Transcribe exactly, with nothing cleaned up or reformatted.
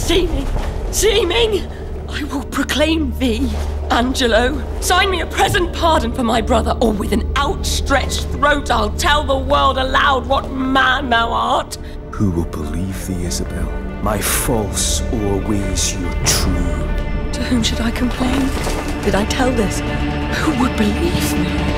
Seeming, seeming, I will proclaim thee, Angelo. Sign me a present pardon for my brother, or with an outstretched throat I'll tell the world aloud what man thou art. Who will believe thee, Isabel? My false, or ways your true? To whom should I complain? Did I tell this? Who would believe me?